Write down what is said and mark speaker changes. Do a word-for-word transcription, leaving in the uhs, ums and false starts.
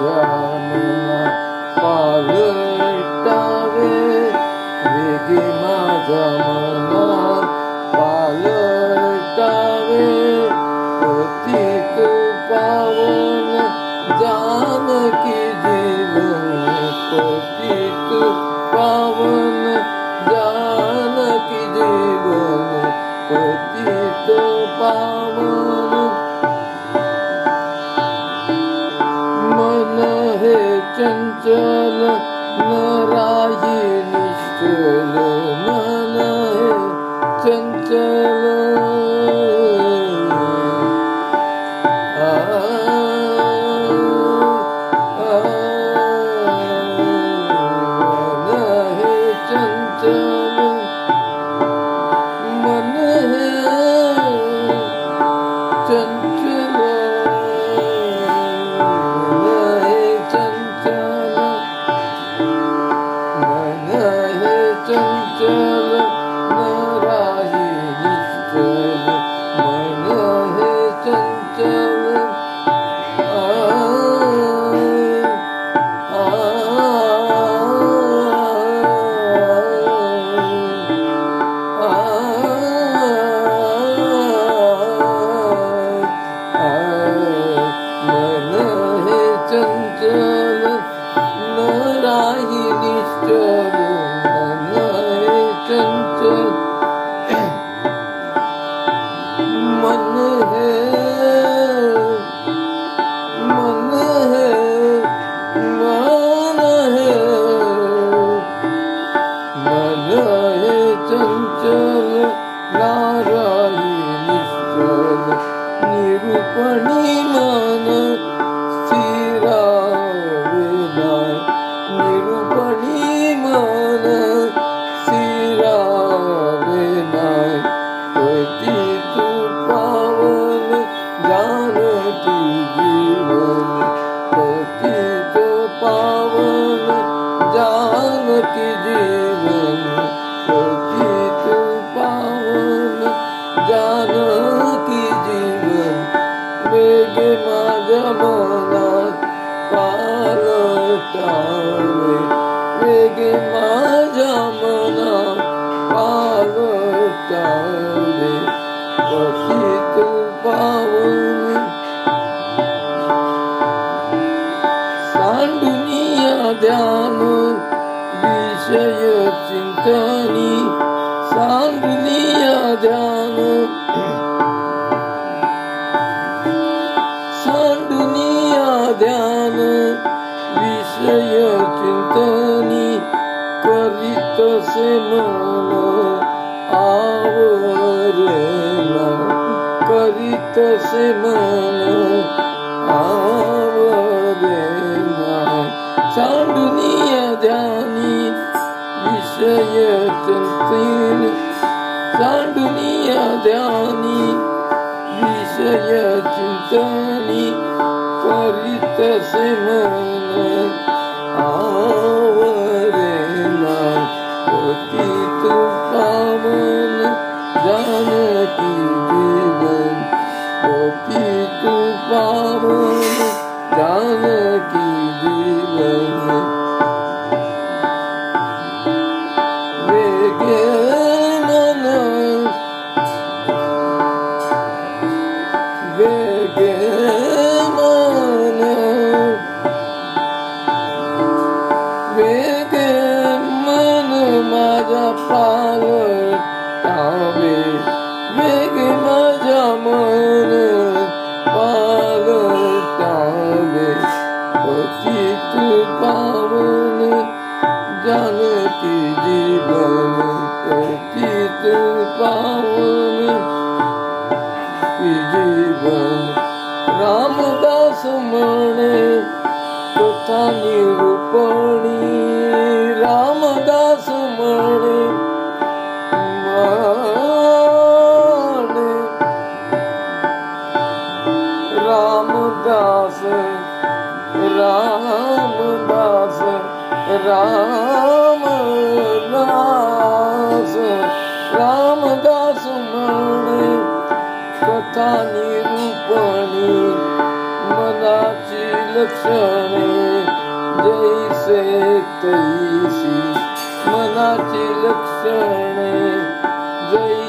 Speaker 1: मना पालटावे वेगे माझ्या मना पालटावे पतित पावन जानकी जीवन पतित पावन जानकी जीवन पतित पावन मन हे चंचल न राही निश्चल मन हे चंचल निरूपणी मन स्थिरावे नाय निरूपणी मन स्थिरावे नाय पतित पावन जानकी जीवन पतित पावन जानकी जीवन पतित पावन जानकी जीवन वेगे माझ्या मनात पालटावे वेगे माझ्या मनात पालटावे पतित पावन सांडुनिया ध्यान विषय चिंतनी सांडुनिया ध्यान सांडुनिया ध्यान विषय चिंतनी करीत से मन आवरेला करीत से मन आवरेला सांडुनिया ध्यानी विषय चिंतनी सांडुनिया ध्यानी विषय चिंतनी करीत से मन आवरेला पतित पावन जानकी जीवन पतित पावन जानकी जीवन वेगे मन वेगे मन वेगे मन माझा पालटावे वेगे माझा मन पालटावे पतित पावन जानकी जीवन पतित पावन जीवन रामदास म्हणे कथा निरूपणी रामदास म्हणे रामदास रामदास रामदास रामदास म्हणे कथा निरूपणी मनाची लक्षणे जैसे तैसी मनाची लक्षणे जैसे